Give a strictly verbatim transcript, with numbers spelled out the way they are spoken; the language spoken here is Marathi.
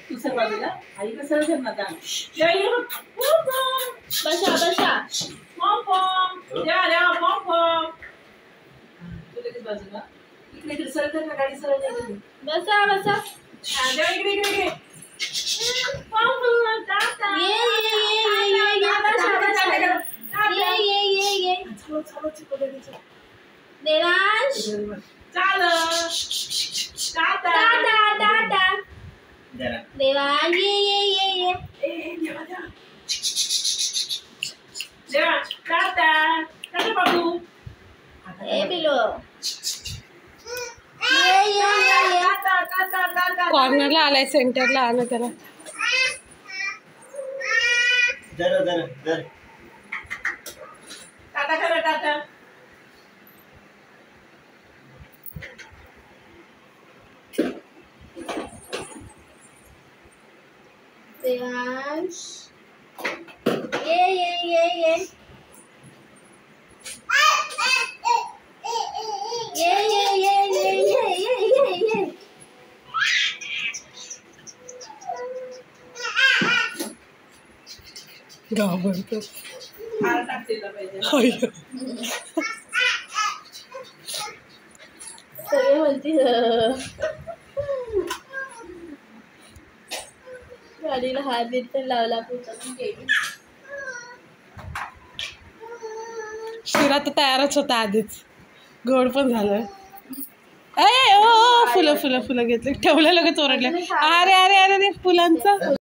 दुसऱ्या बाजूला आई कसं धर ना आता बसा बसा द्या द्या तू लगेच बाजूला इकडे इकडे सरळ कर ना गाडी सरळ कर बसा बसा द्या इकडे इकडे इकडे ये ये ये ये ये बसा बसा ये ये ये ये चलो चलो चलो देवांश चाल टाटा टाटा टाटा जरा देवांश ये ये ये ये ए देवा देवा देवा टाटा टाटा बाबू ए बिलो ये ये ये ये टाटा टाटा टाटा कॉर्नरला आलाय सेंटरला आलं त्याला जरा जरा जरा टाटा करा टाटा देवांश ये ये ये ये ये ये ये ये ये ये ये ये घाबरतो हार टाकलेला पाहिजे अय्यो. सगळे म्हणतील गाडीला हात बीत पण लावला पुढचा गेली शिरा तर तयारच होता आधीच गोड पण झालं ए ओ फुलं फुलं फुलं घेतले ठेवलं लगेच ओरडले अरे अरे अरे फुलांचं